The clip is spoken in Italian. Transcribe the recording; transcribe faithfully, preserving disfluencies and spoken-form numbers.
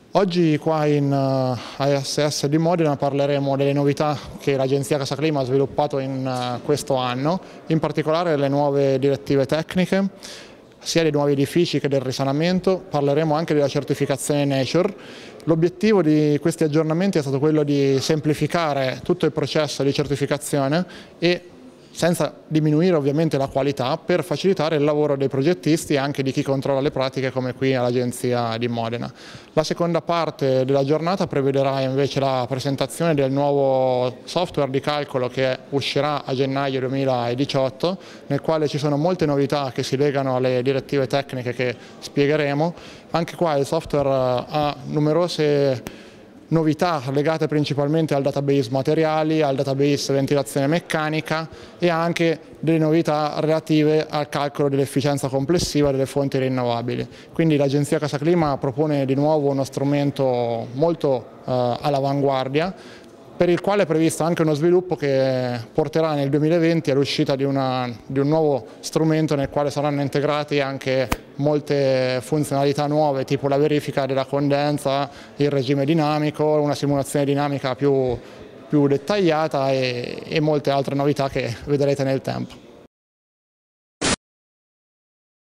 Oggi qua in uh, A S S di Modena parleremo delle novità che l'Agenzia Casa Clima ha sviluppato in uh, questo anno, in particolare le nuove direttive tecniche, sia dei nuovi edifici che del risanamento. Parleremo anche della certificazione Nature. L'obiettivo di questi aggiornamenti è stato quello di semplificare tutto il processo di certificazione e senza diminuire ovviamente la qualità, per facilitare il lavoro dei progettisti e anche di chi controlla le pratiche come qui all'Agenzia di Modena. La seconda parte della giornata prevederà invece la presentazione del nuovo software di calcolo che uscirà a gennaio duemiladiciotto, nel quale ci sono molte novità che si legano alle direttive tecniche che spiegheremo. Anche qua il software ha numerose novità legate principalmente al database materiali, al database ventilazione meccanica e anche delle novità relative al calcolo dell'efficienza complessiva delle fonti rinnovabili. Quindi l'Agenzia Casa Clima propone di nuovo uno strumento molto eh, all'avanguardia, per il quale è previsto anche uno sviluppo che porterà nel duemilaventi all'uscita di, di un nuovo strumento nel quale saranno integrati anche molte funzionalità nuove, tipo la verifica della condensa, il regime dinamico, una simulazione dinamica più, più dettagliata e, e molte altre novità che vedrete nel tempo.